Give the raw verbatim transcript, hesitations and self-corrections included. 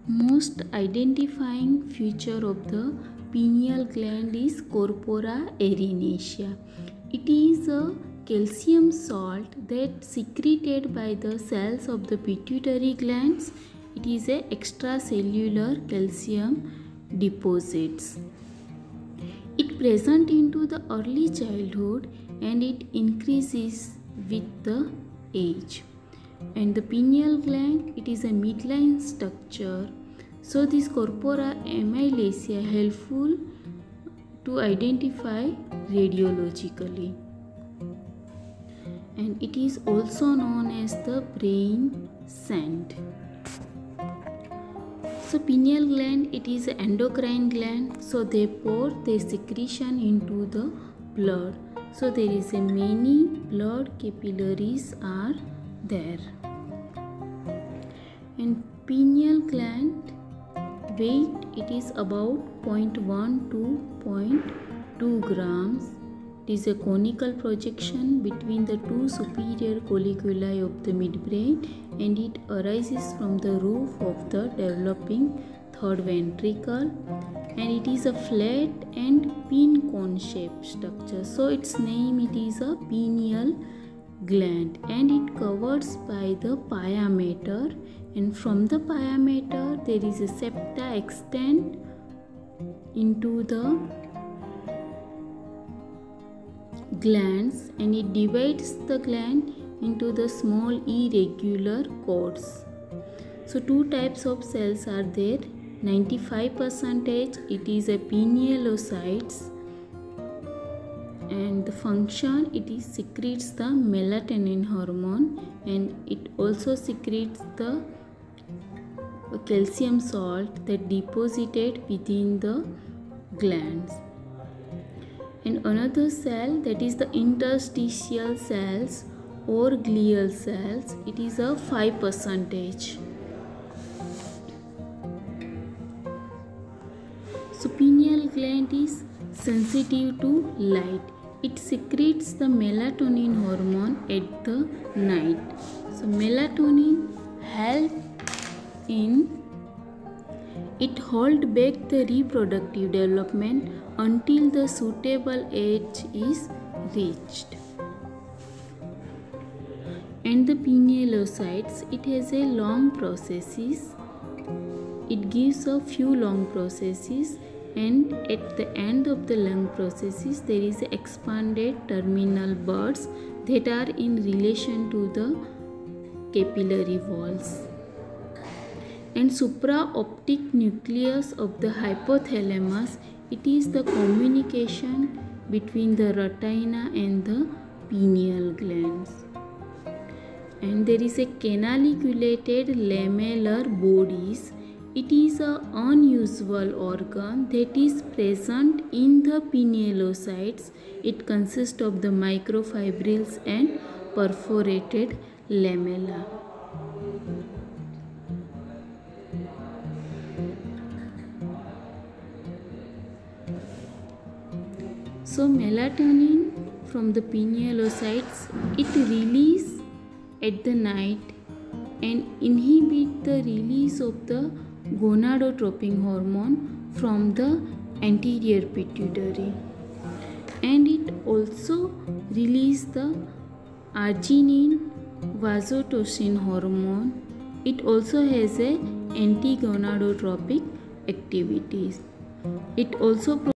Most identifying feature of the pineal gland is corpora arenacea. It is a calcium salt that secreted by the cells of the pituitary glands. It is a extracellular calcium deposits. It present into the early childhood and it increases with the age. And the pineal gland, it is a midline structure. So this corpora amylacea helpful to identify radiologically. And it is also known as the brain sand. So pineal gland, it is an endocrine gland. So they pour their secretion into the blood. So there is a many blood capillaries are there. And pineal gland weight, it is about zero point one to zero point two grams. It is a conical projection between the two superior colliculi of the midbrain and it arises from the roof of the developing third ventricle, and it is a flat and pin cone shaped structure. So its name, it is a pineal gland, and it covers by the pia mater, and from the pia mater there is a septa extend into the glands, and it divides the gland into the small irregular cords. So two types of cells are there. ninety-five percent it is a pinealocytes, and the function, it is secretes the melatonin hormone, and it also secretes the calcium salt that deposited within the glands. And another cell, that is the interstitial cells or glial cells, it is a five percent. So pineal gland is sensitive to light. It secretes the melatonin hormone at the night. So melatonin help in it hold back the reproductive development until the suitable age is reached. And the pinealocytes, it has a long processes. It gives a few long processes, and at the end of the long processes there is a expanded terminal buds that are in relation to the capillary walls. And supraoptic nucleus of the hypothalamus, it is the communication between the retina and the pineal glands. And there is a canaliculated lamellar bodies. It is an unusual organ that is present in the pinealocytes. It consists of the microfibrils and perforated lamella. So melatonin from the pinealocytes, it release at the night and inhibit the release of the gonadotropin hormone from the anterior pituitary, and it also release the arginine vasopressin hormone. It also has a anti-gonadotropic activities. It also